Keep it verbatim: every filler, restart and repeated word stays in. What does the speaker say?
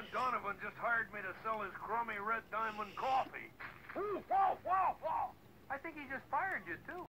Donovan just hired me to sell his crummy Red Diamond coffee. Whoa, whoa, whoa! I think he just fired you, too.